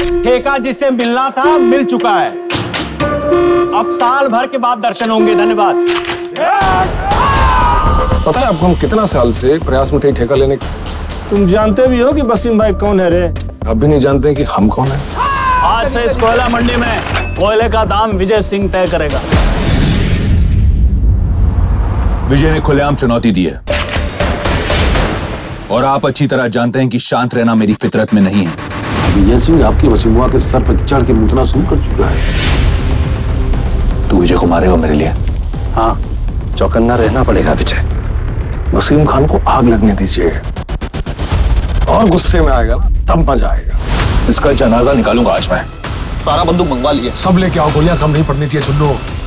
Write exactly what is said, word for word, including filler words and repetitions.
ठेका जिससे मिलना था मिल चुका है, अब साल भर के बाद दर्शन होंगे। धन्यवाद। पता है आपको हम कितना साल से प्रयास में थे ठेका लेने का? तुम जानते भी हो कि वसीम भाई कौन है रे? अब भी नहीं जानते कि हम कौन है। आज से इस कोयला मंडी में कोयले का दाम विजय सिंह तय करेगा। विजय ने खुलेआम चुनौती दी है और आप अच्छी तरह जानते हैं कि शांत रहना मेरी फितरत में नहीं है। विजय सिंह आपकी वसीमुआ के सर पर चढ़ के मुतना शुरू कर चुका है। तू विजय को मारेगा मेरे लिए? हाँ, चौकन्ना रहना पड़ेगा विजय। वसीम खान को आग लगने दीजिए और गुस्से में आएगा ना तब मजा आएगा। इसका जनाजा निकालूंगा आज मैं। सारा बंदूक मंगवा लिया। सब लेके आओ, गोलियां कम नहीं पड़नी चाहिए चुन्नू।